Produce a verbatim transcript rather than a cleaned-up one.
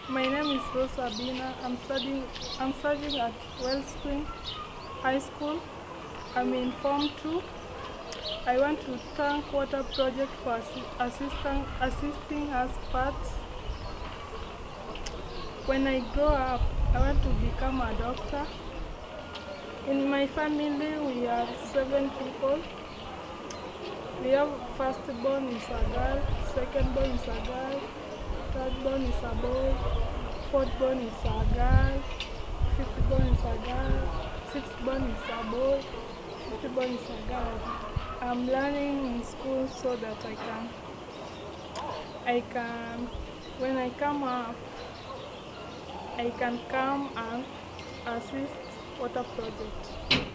My name is Rosa Bina. I'm studying. I'm studying at Wellspring High School. I'm in Form Two. I want to thank Water Project for assi assisting assisting us parts. When I grow up, I want to become a doctor. In my family, we are seven people. We have first born is a girl, second born is a girl, third born is a boy, fourth born is a girl, fifth born is a girl, sixth born is a boy, fifth born is a girl. I'm learning in school so that I can, I can, when I come up, I can come and assist Water Project.